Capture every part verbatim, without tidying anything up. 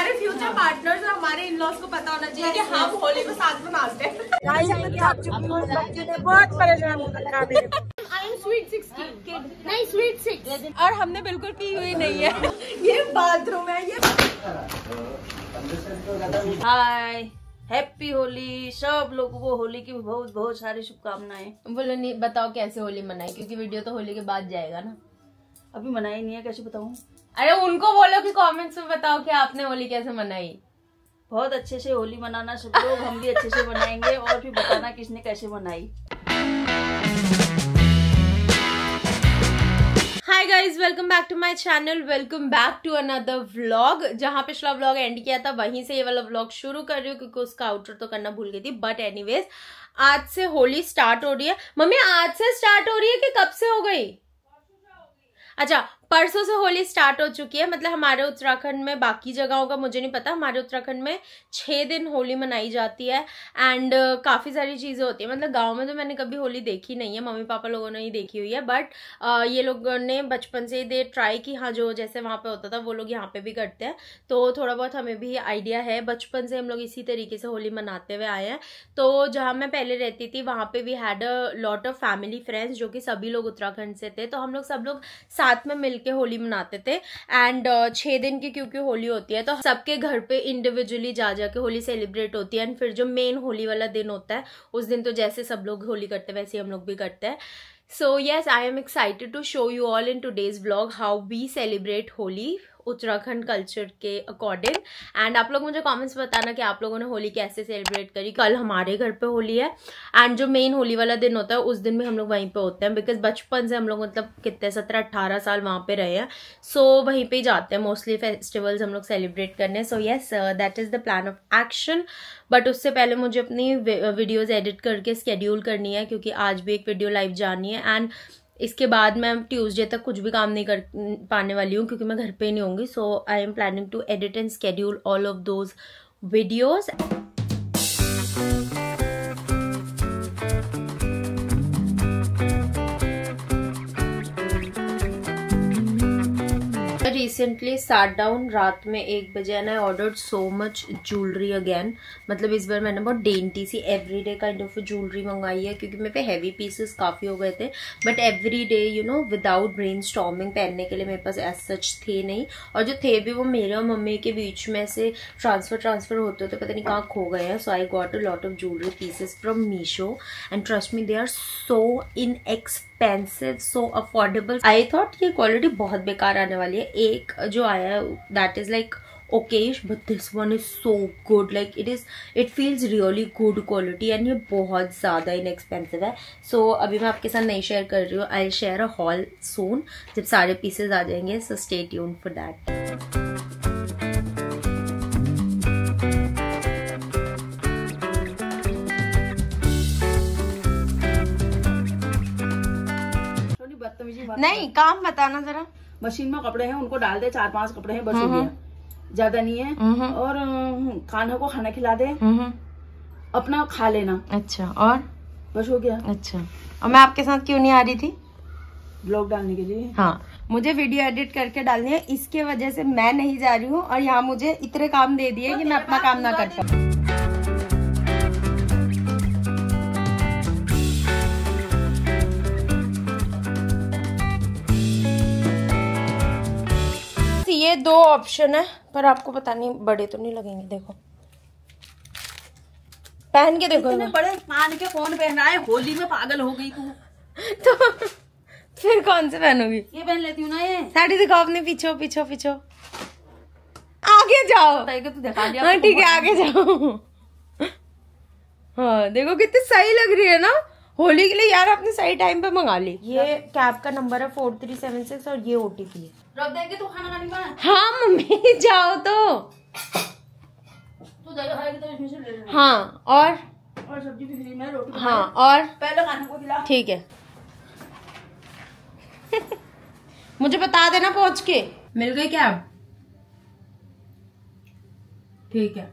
हमारे future partners और हमारे इन लॉज को पता होना चाहिए कि हम होली को साथ मनाते हैं। बहुत परेशान कर स्वीट सिक्सटीन नहीं स्वीट सिक्स और हमने बिल्कुल पी हुई नहीं है। ये बाथरूम है ये। Hi, happy Holi. सब लोगों को होली की बहुत बहुत सारी शुभकामनाएं। बोलो नहीं बताओ कैसे होली मनाई, क्योंकि वीडियो तो होली के बाद जाएगा ना। अभी मनाई नहीं है, कैसे बताऊं? अरे उनको बोलो कि कमेंट्स में बताओ कि आपने होली कैसे मनाई। बहुत अच्छे से होली मनाना सब लोग, हम भी अच्छे से मनाएंगे और फिर बताना किसने कैसे मनाई। Hi guys, welcome back to my channel, welcome back to another vlog. जहां पिछला व्लॉग एंड किया था वहीं से ये वाला व्लॉग शुरू कर रही हूँ, क्योंकि उसका आउटर तो करना भूल गई थी। बट एनीवेज, आज से होली स्टार्ट हो रही है। मम्मी आज से स्टार्ट हो रही है कि कब से हो गई? अच्छा, परसों से होली स्टार्ट हो चुकी है। मतलब हमारे उत्तराखंड में, बाकी जगहों का मुझे नहीं पता, हमारे उत्तराखंड में छह दिन होली मनाई जाती है। एंड uh, काफ़ी सारी चीज़ें होती है। मतलब गांव में तो मैंने कभी होली देखी नहीं है, मम्मी पापा लोगों ने ही देखी हुई है। बट uh, ये लोगों ने बचपन से दे ट्राई की, हाँ जो जैसे वहाँ पे होता था वो लोग यहाँ पे भी करते हैं, तो थोड़ा बहुत हमें भी आइडिया है। बचपन से हम लोग इसी तरीके से होली मनाते हुए आए हैं। तो जहाँ मैं पहले रहती थी वहाँ पे we had a lot of family friends, जो कि सभी लोग उत्तराखंड से थे। तो हम लोग सब लोग साथ में मिल के होली मनाते थे। एंड uh, छह दिन की क्योंकि होली होती है तो सबके घर पे इंडिविजुअली जा जाके होली सेलिब्रेट होती है। एंड फिर जो मेन होली वाला दिन होता है उस दिन तो जैसे सब लोग होली करते हैं वैसे हम लोग भी करते हैं। So yes, I am excited to show you all in today's vlog how we celebrate Holi Uttarakhand culture के अकॉर्डिंग। एंड आप लोग मुझे कमेंट्स बताना कि आप लोगों ने होली कैसे सेलिब्रेट करी। कल हमारे घर पे होली है एंड जो मेन होली वाला दिन होता है उस दिन भी हम लोग वहीं पे होते हैं, बिकॉज बचपन से हम लोग मतलब कितने सत्रह अट्ठारह साल वहाँ पे रहे हैं। सो so, वहीं पे ही जाते हैं मोस्टली फेस्टिवल्स हम लोग सेलिब्रेट करने। So yes, that is the plan of action. But उससे पहले मुझे अपनी वीडियोज एडिट करके स्केड्यूल करनी है, क्योंकि आज भी एक वीडियो लाइव जानी है। एंड इसके बाद मैं ट्यूसडे तक कुछ भी काम नहीं कर पाने वाली हूँ, क्योंकि मैं घर पे ही नहीं होंगी। So I am planning to edit and schedule all of those videos. Recently sat down रात में एक बजे and I ordered so much jewellery again. मतलब इस बार मैंने बहुत डेंटी सी एवरीडे काइंड ऑफ ज्वेलरी मंगाई है, क्योंकि मेरे पे हैवी पीसेस काफ़ी हो गए थे। But every day you know without brainstorming पहनने के लिए मेरे पास एज सच थे नहीं, और जो थे भी वो मेरे और मम्मी के बीच में से ट्रांसफर ट्रांसफर होते होते पता नहीं कहाँ खो गए हैं। So I got a lot of jewellery pieces from Meesho and trust me they are so inexpensive, so affordable. I thought ये क्वालिटी बहुत बेकार आने वाली है। एक जो आया है that is like okayish, but this one is so good, like it is it feels really good quality and ये बहुत ज़्यादा इनएक्सपेंसिव है। सो so, अभी मैं आपके साथ नहीं शेयर कर रही हूँ, आई शेयर अ हॉल सून जब सारे पीसेज आ जाएंगे। So stay tuned for that. नहीं, काम बताना जरा। मशीन में कपड़े हैं उनको डाल दे, चार पांच कपड़े हैं बस हो गया, ज्यादा नहीं है। और खाना को खाना खिला दे, अपना खा लेना। अच्छा, और बस हो गया। अच्छा, और मैं आपके साथ क्यों नहीं आ रही थी? ब्लॉग डालने के लिए। हाँ, मुझे वीडियो एडिट करके डालनी है, इसके वजह से मैं नहीं जा रही हूँ। और यहाँ मुझे इतने काम दे दिए कि मैं अपना काम ना कर पाऊँ। ये दो ऑप्शन है, पर आपको पता नहीं बड़े तो नहीं लगेंगे। देखो पहन के देखो। बड़े मान के फोन पहना है, होली में पागल हो गई तू। तो फिर कौन से पहनोगी? ये पहन लेती हूँ ना। ये साड़ी दिखाओ अपने, पीछो पीछो पीछो, आगे जाओ। तू दिखा दिया। हाँ ठीक है, आगे जाओ। हाँ देखो कितनी सही लग रही है ना होली के लिए। यार आपने सही टाइम पे मंगा ली। ये कैब का नंबर है फोर थ्री सेवन सिक्स और ये ओटीपी है। रख देंगे तो खाना खाने में। हाँ मम्मी जाओ तो। तू जगह खाएगी तो इसमें से ले लेना। हाँ, और और सब्जी भी फ्री में, रोटी। हाँ, और पहले खाने को खिला। ठीक है। मुझे बता देना पहुंच के। मिल गई कैब? ठीक है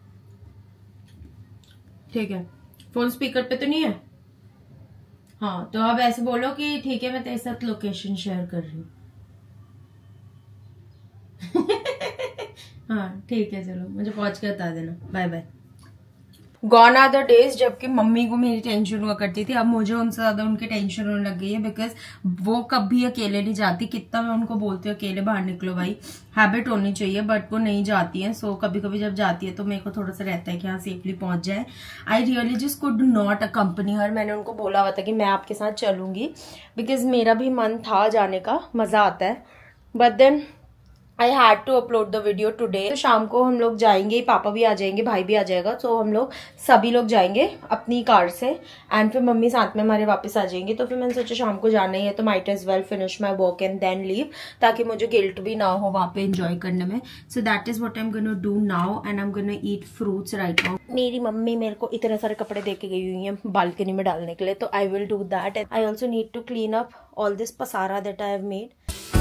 ठीक है। फोन स्पीकर पे तो नहीं है? हाँ, तो अब ऐसे बोलो कि ठीक है मैं तेरे साथ लोकेशन शेयर कर रही हूँ। हाँ ठीक है, चलो मुझे पहुंच के बता देना। Bye bye. Gone are the days जबकि मम्मी को मेरी टेंशन हुआ करती थी, अब मुझे उनसे ज्यादा उनकी टेंशन होने लग गई है, बिकॉज वो कभी अकेले नहीं जाती। कितना मैं उनको बोलती हूँ अकेले बाहर निकलो भाई, हैबिट होनी चाहिए, बट वो नहीं जाती है। सो so, कभी कभी जब जाती है तो मेरे को थोड़ा सा रहता है कि हाँ सेफली पहुंच जाए। I really just could not accompany her. मैंने उनको बोला हुआ था कि मैं आपके साथ चलूंगी, बिकॉज मेरा भी मन था जाने का, मजा आता है, but then I had to upload the video today. तो शाम को हम लोग जाएंगे, पापा भी आ जाएंगे, भाई भी आ जाएगा, तो हम लोग सभी लोग जाएंगे अपनी कार से, एंड फिर मम्मी साथ में हमारे वापस आ जाएंगी। तो फिर मैंने सोचा शाम को जाना ही है तो might as well finish my work and then leave, ताकि मुझे गिल्ट भी ना हो वहाँ पे एंजॉय करने में। So that is what I am gonna do now, and I am gonna eat fruits right now. मेरी मम्मी मेरे को इतने सारे कपड़े दे के गई हुई है बालकनी में डालने के लिए, तो I will do that. And I also need to clean up all this पसारा that I have made.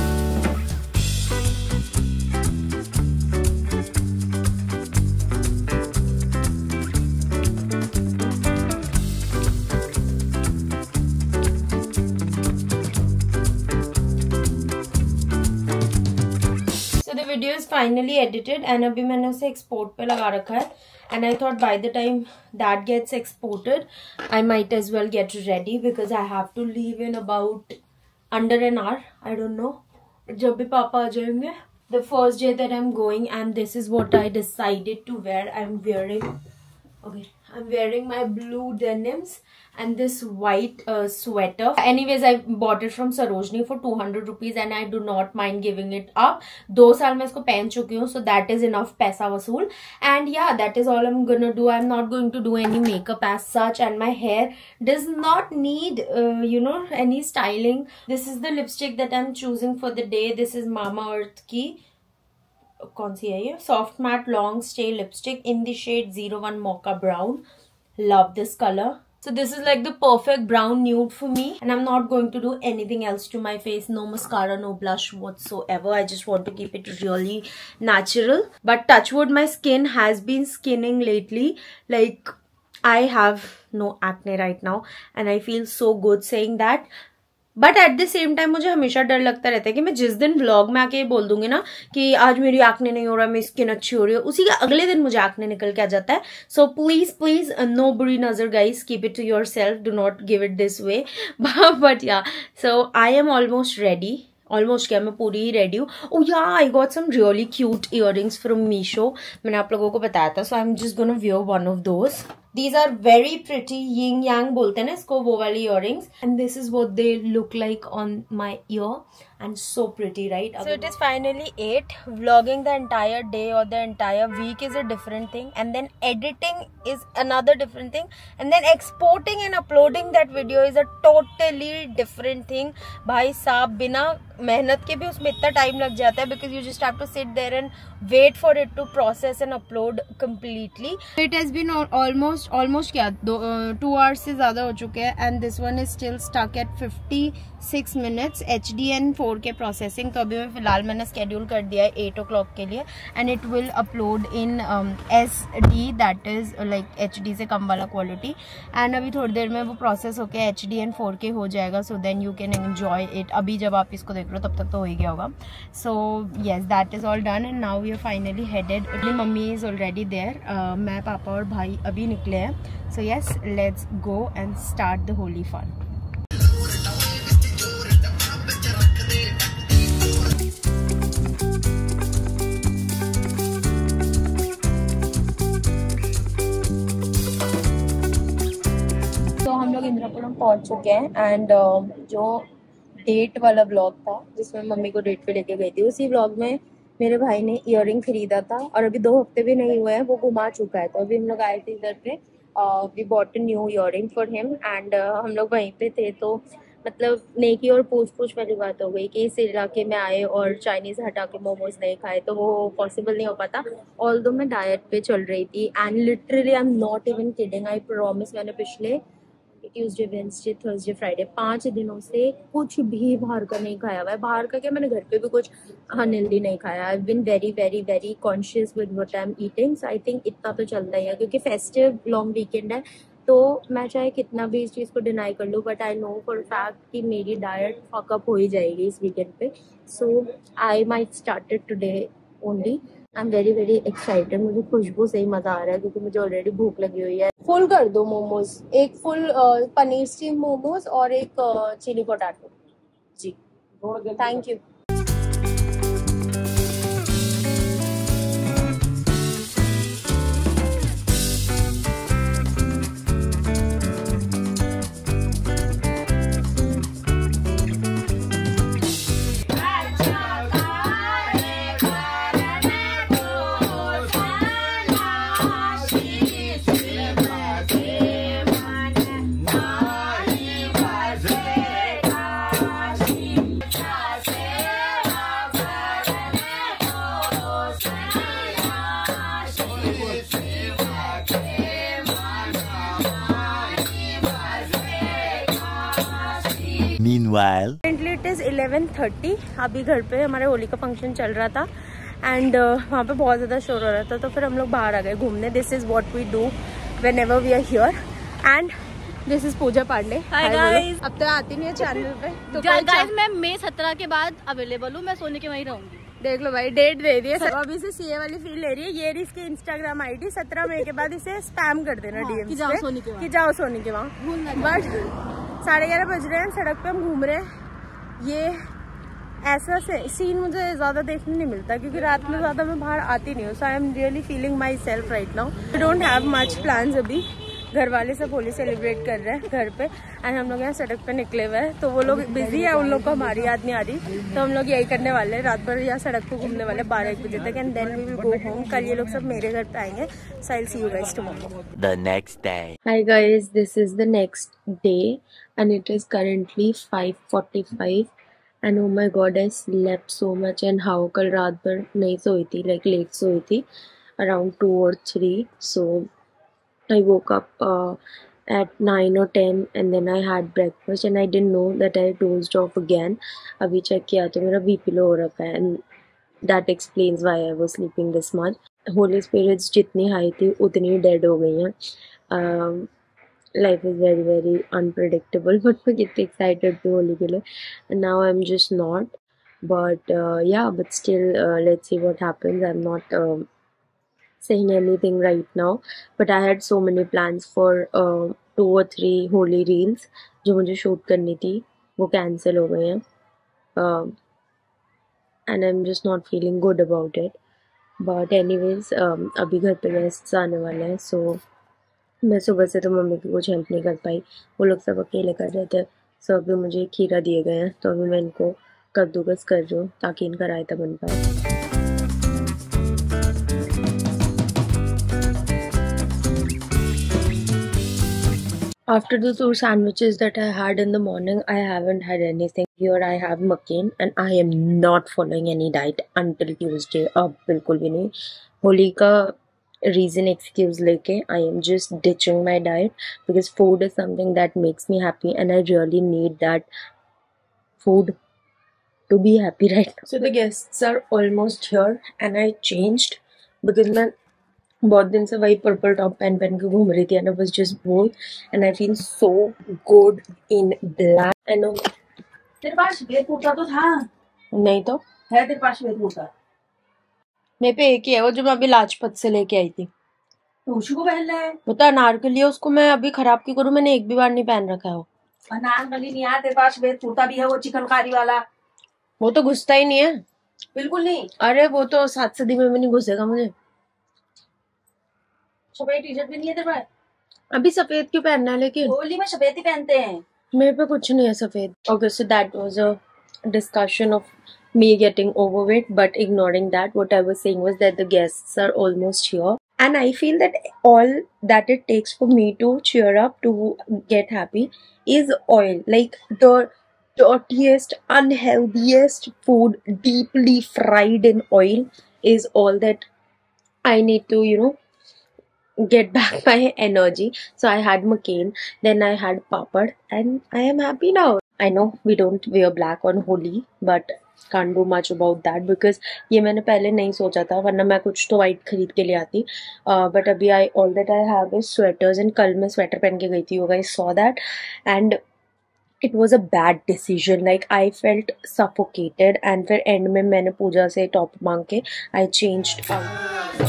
Video is finally edited and अभी मैंने उसे एक्सपोर्ट पे लगा रखा है, and I thought by the time that gets exported I might as well get ready, because I have to leave in about under an hour, I don't know जब भी पापा आ जाएंगे। The first day that I am going, and this is what I decided to wear. I am wearing okay I am wearing my blue denims and this white uh, sweater. Anyways, I bought it from Sarojini for two hundred rupees and I do not mind giving it up. दो साल मैं इसको पहन चुकी हूँ, so that is enough पैसा वसूल. And yeah, that is all I'm gonna do. I'm not going to do any makeup as such, and my hair does not need uh, you know any styling. This is the lipstick that I'm choosing for the day. This is Mamaearth की कौन सी है ये, soft matte long stay lipstick in the shade zero one mocha brown. Love this color. So this is like the perfect brown nude for me, and I'm not going to do anything else to my face. No mascara, no blush whatsoever. I just want to keep it really natural. But touch wood, my skin has been skinning lately. Like I have no acne right now, and I feel so good saying that. But at the same time मुझे हमेशा डर लगता रहता है कि मैं जिस दिन व्लॉग में आके बोल दूंगी ना कि आज मेरी एक्ने नहीं हो रहा, मेरी स्किन अच्छी हो रही है, उसी के अगले दिन मुझे एक्ने निकल के आ जाता है. सो प्लीज प्लीज नो बुरी नजर guys, keep it to yourself, do not give it this way. But yeah so I am almost ready. Almost क्या, मैं पूरी ही रेडी हूँ. Oh yeah I got some really cute earrings from Meesho. मैंने आप लोगों को बताया था. So I am just gonna wear one of those. These are very pretty, yin yang बोलते हैं ना इसको, वो वाली earrings. And this is what they look like on my ear. And so pretty, right? So it is finally eight. Vlogging the entire day or the entire week is a different thing. And then editing is another different thing. And then exporting and uploading that video is a totally different thing. भाई साहब बिना मेहनत के भी उसमें इतना time लग जाता है, because you just have to sit there and wait for it to process and upload completely. It has been almost almost क्या दो टू आवर्स से ज्यादा हो चुके हैं, and this one is still stuck at fifty six minutes H D in four K processing. तो अभी मैं फिलहाल मैंने स्केड्यूल कर दिया है एट ओ क्लॉक के लिए, and it will upload in S D, that is like H D से कम वाला क्वालिटी. एंड अभी थोड़ी देर में वो प्रोसेस होकर H D in four K हो जाएगा. So then you can enjoy it. अभी जब आप इसको देख रहे हो तब तक तो हो ही गया होगा. So yes, that is all done, and now we are finally headed. अपनी मम्मी इज ऑलरेडी देयर. मैं, पापा और भाई अभी निकले हैं. So yes, let's go and start the holy fun. तो हम लोग इंद्रपुरम पहुंच चुके हैं, एंड uh, जो डेट वाला व्लॉग था जिसमें मम्मी को डेट पे लेके गई थी, उसी व्लॉग में मेरे भाई ने ईयरिंग खरीदा था, और अभी दो हफ्ते भी नहीं हुए हैं वो घुमा चुका है. तो अभी हम लोग आए थे इधर पे. We bought a new earring for him, and हम लोग वहीं पे थे. तो मतलब नेकी और पूछ पूछ वाली बात हो गई कि इस इलाके में आए और चाइनीज़ हटा के मोमोज नहीं खाए, तो वो पॉसिबल नहीं हो पाता. ऑल्दो मैं डाइट पे चल रही थी, and literally I am not even kidding, I promise, मैंने पिछले ट्यूसडे, वेडनेसडे, थर्सडे, फ्राइडे पाँच दिनों से कुछ भी बाहर का नहीं खाया हुआ है. बाहर का क्या, मैंने घर पे भी कुछ अनहेल्दी नहीं खाया. I been very very very conscious with what I am eating. So I think इतना तो चलता ही है, क्योंकि फेस्टिव लॉन्ग वीकेंड है. तो मैं चाहे कितना भी इस चीज़ को डिनाई कर लूँ, but I know for fact कि मेरी डाइट फकअप हो ही जाएगी इस वीकेंड पे. So I might started today only. I am very very excited. मुझे खुशबू से ही मजा आ रहा है क्योंकि मुझे ऑलरेडी भूख लगी हुई है। फुल कर दो मोमोज, एक फुल पनीर स्टीम मोमोज और एक चिली पोटैटो जी। Thank you. Meanwhile, Currently it is eleven thirty। अभी घर पे हमारे होली का फंक्शन चल रहा था एंड uh, वहाँ पे बहुत ज़्यादा शोर हो रहा था, तो फिर हम लोग बाहर आ गए घूमने। This is what we do whenever we are here. And this is Pooja Pandey. Hi guys. अब तो आती नहीं है चैनल पे तो गाइस मैं मई सत्रह के बाद अवेलेबल हूँ, मैं सोने के वहीं रहूंगी। देख लो भाई, डेट दे रही है। अभी से सीए वाली फील ले रही है। ये रही इसकी इंस्टाग्राम आईडी। सत्रह मई के बाद इसे स्पैम कर देना हाँ, डीएम कि जाओ सोने के कि जाओ सोने के वहाँ। बट साढ़े ग्यारह बज रहे हैं, सड़क पे हम घूम रहे हैं। ये ऐसा से सीन मुझे ज़्यादा देखने नहीं मिलता क्योंकि रात में ज़्यादा मैं बाहर आती नहीं हूँ। So I am really feeling myself right now. I don't have much plans अभी। घर वाले सब होली सेलिब्रेट कर रहे हैं घर पे एंड हम लोग यहाँ सड़क पे निकले हुए हैं। तो वो लोग बिजी है, उन लोग को हमारी याद नहीं आ रही, तो हम लोग यही करने वाले हैं। रात भर यहाँ सड़क पे घूमने वाले बारह एक बजे तक and then we will go home. कल ये लोग सब मेरे घर पे आएंगे। So I will see you guys tomorrow. the next day. Hi guys, this is the next day and it is currently five forty-five and oh my god I slept so much। and how कल रात भर नहीं सोई थी, like late सोई थी around two or three। so I woke up uh, at nine or ten and then I had breakfast and I didn't know that I dozed off again। अभी check किया तो मेरा बीपी लो हो रखा है and that explains why I was sleeping this much। Holi spirits जितनी high थी उतनी डेड हो गई हैं। Life is very very unpredictable but मैं कितनी एक्साइटेड थी होली के लिए and now I'm just not। but uh, yeah but still uh, let's see what happens। I'm not uh, saying anything right now but I had so many plans for uh, two or three holy reels जो मुझे shoot करनी थी वो cancel हो गए हैं uh, and I'm just not feeling good about it। but anyways um, अभी घर पे गेस्ट्स आने वाले हैं so मैं सुबह से तो मम्मी की कुछ हेल्प नहीं कर पाई, वो लोग सब अकेले कर रहे थे। so अभी मुझे खीरा दिए गए हैं तो अभी मैं इनको कद्दूकस कर रही हूँ ताकि इनका रायता बन पाए। After the two sandwiches that I had in the morning, I haven't had anything. Here I have McCain and I am not following any diet until Tuesday। अब बिल्कुल भी नहीं। होली का reason excuse लेके I am just ditching my diet because food is something that makes me happy and I really need that food to be happy right now। So the guests are almost here and I changed because मैं बहुत दिन से वही purple top पहन पहन के घूम रही थी and I was just bored and I feel so good in black। I know तेरे पास श्वेत कुर्ता तो था? नहीं तो है तेरे पास श्वेत कुर्ता? मेरे पे एक ही है, वो जो मैं अभी लाजपत से लेके आई थी। तो उसी को पहन ले। वो तो अनारकली है, उसको मैं अभी खराब क्यों करूँ? मैंने एक भी बार नहीं पहन रखा है। वो अनारकली नहीं है, तेरे पास श्वेत कुर्ता भी है वो चिकनकारी वाला। वो तो घुसता ही नहीं है। बिल्कुल नहीं। अरे वो तो सात सदी में भी नहीं घुसेगा मुझे। सफेद टी शर्ट भी नहीं है तेरे पास? अभी सफेद क्यों पहनना है? लेकिन होली में सफेद ही पहनते हैं। मेरे पे कुछ नहीं है सफेद। Okay so that was a discussion of me getting overweight, but ignoring that, what I was saying was that the guests are almost here and I feel that all that it takes for me to cheer up, to get happy is oil. Like the dirtiest, unhealthiest food deeply fried in oil is all that I need to, you know, get back my energy। so I had McCain, then I had papad and I am happy now। I know we don't wear black on Holi but can't do much about that because ये मैंने पहले नहीं सोचा था, वरना मैं कुछ तो वाइट खरीद के ले आती। बट अभी I all that I have is sweaters and कल मैं स्वेटर पहन के गई थी, you guys saw that। and it was a bad decision, like I felt suffocated and फिर एंड में मैंने पूजा से टॉप मांग के आई चेंज्ड आउट।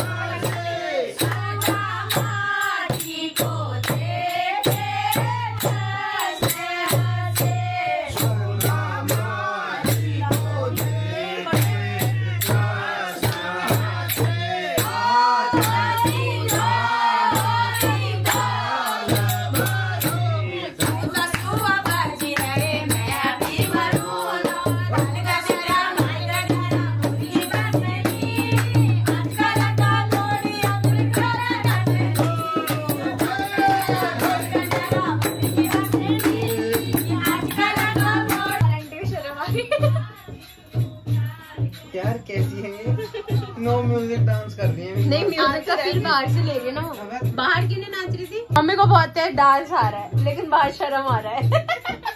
यार कैसी है ये? नो म्यूजिक डांस कर रही है। नहीं, म्यूजिक का फील बाहर से ले रही है ना। बाहर क्यों नहीं नाच रही थी? मम्मी को बहुत तेज डांस आ रहा है लेकिन बाहर शर्म आ रहा है।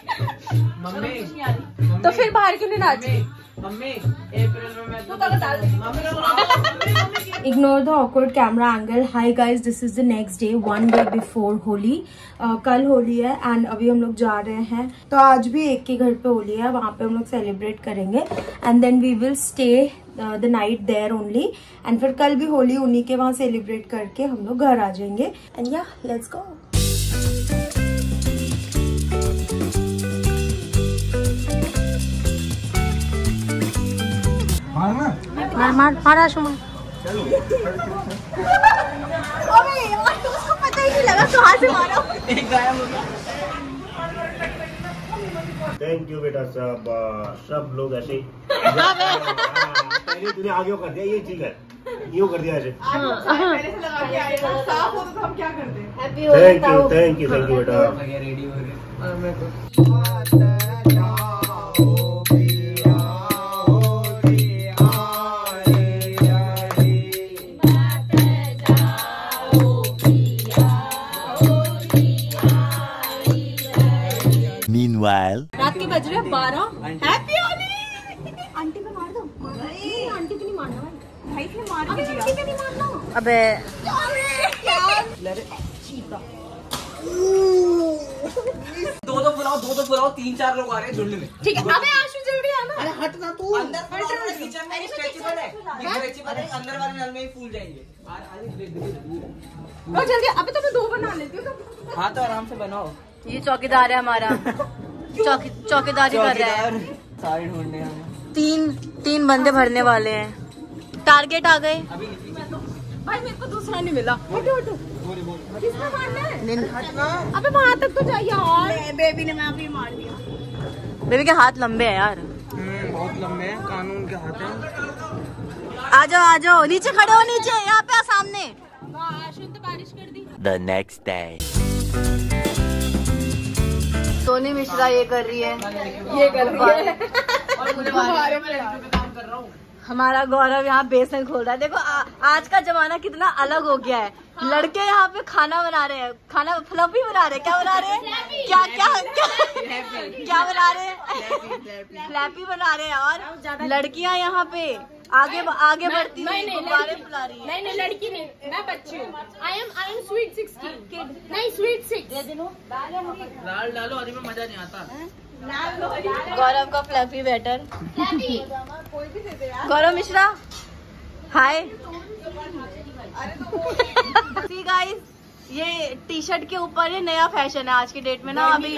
मम्मी तो फिर बाहर क्यों नहीं नाच रही? मम्मी अप्रैल में मैं Ignore the awkward camera angle. Hi guys, this is the next day, one day before Holi. uh, कल होली है एंड अभी हम लोग जा रहे हैं, तो आज भी एक के घर पे होली है, वहाँ पे हम लोग सेलिब्रेट करेंगे and then we will stay the night there only and फिर कल भी होली उन्हीं के वहाँ सेलिब्रेट करके हम लोग घर आ जाएंगे एंड या लेट्स गो। मार मार मार आशुमा। अबे यार उसको पता ही नहीं लगा कहाँ से मारा। थैंक यू बेटा, सब सब लोग ऐसे ही पहले तूने आगे कर दिया, ये ठीक है, यूँ कर दिया ऐसे। Thank you thank you thank you बेटा। रेडी हो रहे Meanwhile, रात के बज रहे बारह। हैप्पी होली। आंटी पे मार दो। नहीं आंटी पे नहीं मारना भाई, भाई पे मार दो। आंटी पे नहीं मारना। अबे दो दो बुलाओ दो दो बुलाओ, तीन चार लोग आ रहे हैं झुंड में। ठीक है। अबे आशु जल्दी आना। अरे हट ना तू, अंदर किचन में स्ट्रेचेबल है, ये स्ट्रेचेबल है, अंदर वाले नल में ही फूल जाएंगे। लो जल्दी। अबे तो मैं दो बना लेती हूँ। हाँ तो आराम से बनाओ। ये चौकीदार है हमारा। चौकी चौकीदारी कर रहा है। सारे ढूंढने हमें तीन तीन बंदे भरने वाले हैं। टारगेट आ गए। भाई मेरे को दूसरा नहीं मिला। हटो हटो। किसने मारना है? अबे वहाँ तक तो जाइए यार। बेबी ने मैं भी मार दिया। बेबी के हाथ लंबे हैं यार। बहुत लंबे हैं, कानून के हाथ हैं। आ जाओ आ जाओ, नीचे खड़े हो, नीचे यहाँ पे सामने। बारिश कर दी। the next day. Soni Mishra ये कर रही है, ये कर रही है। हमारा गौरव यहाँ बेसन खोल रहा है। देखो आ, आज का जमाना कितना अलग हो गया है। लड़के यहाँ पे खाना बना रहे हैं, खाना फ्लफी बना रहे हैं। क्या बना रहे हैं? क्या क्या क्या क्या बना रहे हैं? फ्लैपी बना रहे हैं। और लड़कियाँ यहाँ पे आगे आगे बढ़ती हुई गुब्बारे फुला रही है। नहीं नहीं लड़की नहीं, मैं बच्ची हूँ। I am I am sweet sixteen. नहीं स्वीट सिक्स। लाल डालो, अरे में मजा नहीं आता। गौरव का fluffy batter. Gaurav Mishra hi. See guys, ये टी शर्ट के ऊपर ये नया फैशन है आज की डेट में ना। अभी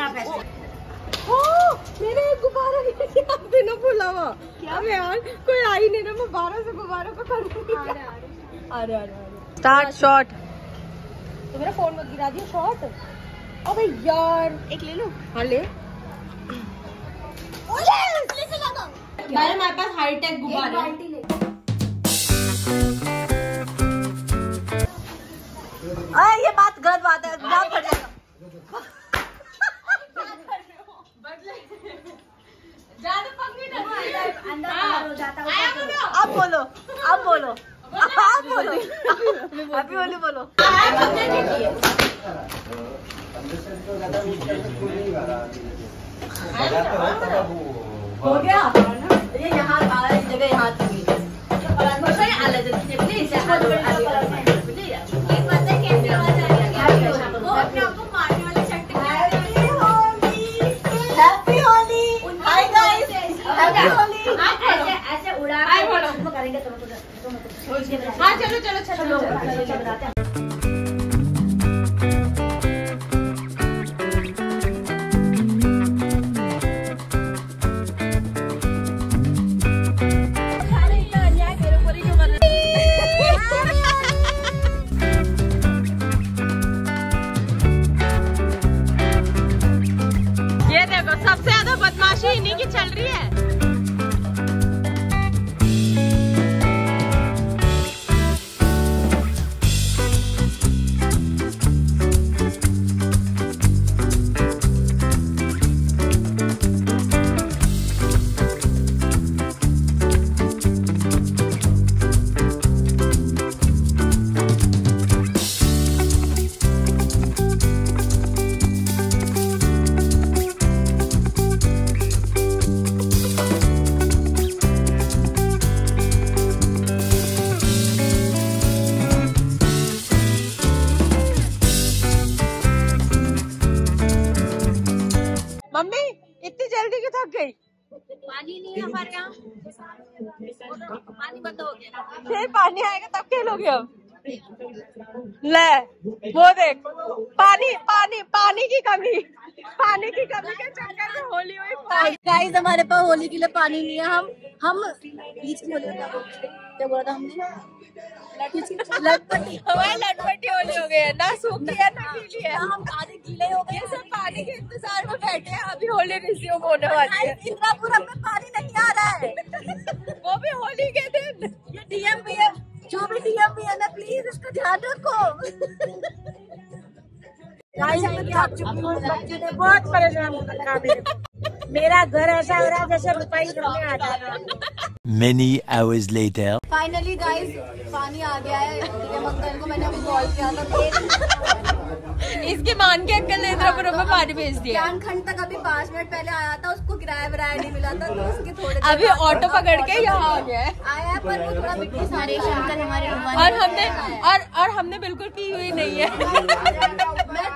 मेरे गुब्बारा बिना फूला हुआ। क्या यार कोई आ ही नहीं रहा। मैं बारह से गुब्बारों को करूँगी। अरे अरे स्टार्ट शॉट। तो मेरा फोन मत गिरा दिया। शॉट। अबे यार एक ले लो। हाँ ले। यार हमारे पास हाईटेक गुब्बारे। अरे ये बात गलत बात है, नाम फट जाएगा। अब बोलो अब बोलो अब बोलो हैप्पी होली बोलो। हो गया ये यहाँ इस जगह यहाँ हाँ चलो चलो चलो चलो चलो। ये देखो सबसे ज्यादा बदमाशी इन्हीं की चल रही है। मम्मी इतनी जल्दी क्यों थक गई? पानी नहीं है हमारे यहाँ, पानी बंद हो गया। फिर पानी आएगा तब खेलोगे अब? ले वो देख, पानी पानी पानी की कमी, पानी की कमी के चक्कर में होली हुई। गाइस हमारे पास होली के लिए पानी नहीं है। हम हम बीच में होली क्या बोला था हमने? लटपटी हमारी लटपटी होली हो गई है, ना सूखी है ना गीली है। हम आधे गीले हो गए, सब पानी के इंतजार में बैठे हैं। अभी होली रिज्यूम होने वाली है। इंद्रापुर में पानी नहीं आ रहा है। वो भी होली के दिन। ये डीएम भी है, जो भी डीएम भी है ना, प्लीज इसका ध्यान रखो। बच्चे ने बहुत परेशान रखा मेरे को। मेरा घर ऐसा हो रहा है जैसे रुपये गिरने आ जाता है। Many hours later. Finally guys पानी आ गया है। डीएम अंकल को मैंने अभी कॉल किया था, इसकी मान के अंकल ने इंद्रापुर में पानी भेज दिया। ज्ञान खंड तक अभी पाँच मिनट पहले आया था, उसको किराया विराया नहीं मिला था, तो उसके थोड़े अभी ऑटो पकड़ के यहाँ आ गया है। आया है, पर वो थोड़ा मिट्टी सारे अंकल हमारे और हमने और और हमने बिल्कुल पी हुई नहीं है।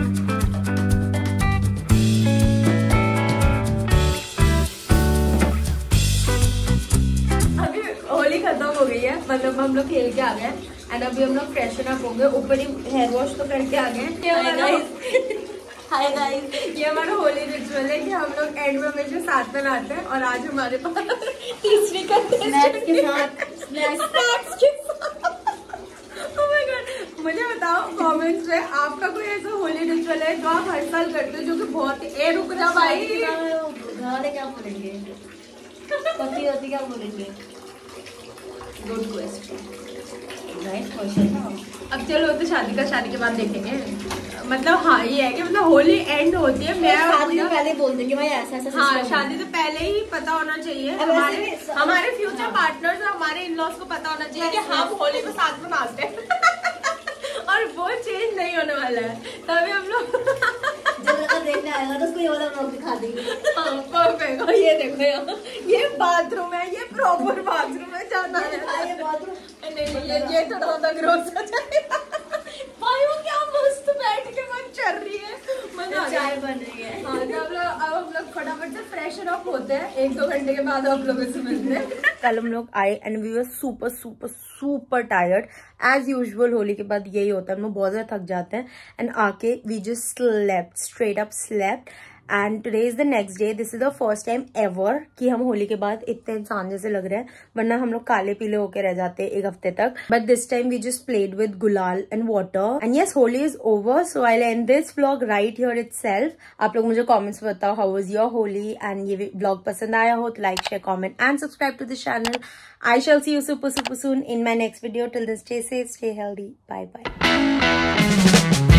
होली खत्म हो गई है, मतलब हम लोग खेल के आ गए एंड अभी हम लोग फ्रेशन अप होंगे, ऊपर ही हेयर वॉश तो करके आ गए। हाय गाइस, ये हमारा होली रिचुअल है कि हम लोग एंड में हमेशा साथ में नहाते हैं और आज हमारे पास तीसरी कंटेस्टेंट के साथ स्नैक्स के साथ। Oh my God, मुझे बताओ कमेंट्स में आपका कोई ऐसा होली रिचुअल है जो आप हर साल करते हो जो कि बहुत ए रुक जा भाई, घरवाले क्या बोलेंगे, पति होती क्या बोलेंगे? Good question, nice question. अब चलो तो शादी का शादी के बाद देखेंगे। मतलब हाँ ये है कि मतलब होली एंड होती है, मैं शादी से पहले बोल देंगे भाई ऐसा ऐसा। हाँ शादी से पहले ही पता होना चाहिए, हमारे हमारे फ्यूचर पार्टनर्स और हमारे इन लॉज को पता होना चाहिए कि हम होली में साथ में नाचते हैं। और वो चेंज नहीं होने वाला है, तभी हम लोग जब अगर देखने आएगा तो उसको ये वाला ब्लॉग दिखा देंगे। हाँ परफेक्ट। और ये देखो यहाँ ये बाथरूम है, ये प्रॉपर बाथरूम है, जाना है ये बाथरूम नहीं नहीं ये ये थोड़ा सा ग्रोस हो जाएगा। भाई वो क्या मस्त बैठ के मन चल रही है, मजा चाय बन रही है। हाँ तो हम लोग अब हम लोग फटाफट से फ्रेशन अप होते हैं, एक दो घंटे के बाद आप लोगों से मिलते हैं। कल हम लोग आए and we were super super super tired as usual. Holi के बाद यही होता है, हम लोग बहुत ज्यादा थक जाते हैं एंड आके we just slept, straight up slept and today is the next day. This is the first time ever कि हम होली के बाद इतने इंसान जैसे लग रहे हैं, वरना हम लोग काले पीले होके रह जाते हैं एक हफ्ते तक। But this time we just played with gulal and water and yes Holi is over, so I end this vlog right here itself. आप लोग मुझे कमेंट्स में बताओ how was your Holi and ये व्लॉग पसंद आया हो तो like share comment and subscribe to the channel. I shall see you super super soon in my next video. Till then, stay safe, stay healthy. Bye bye.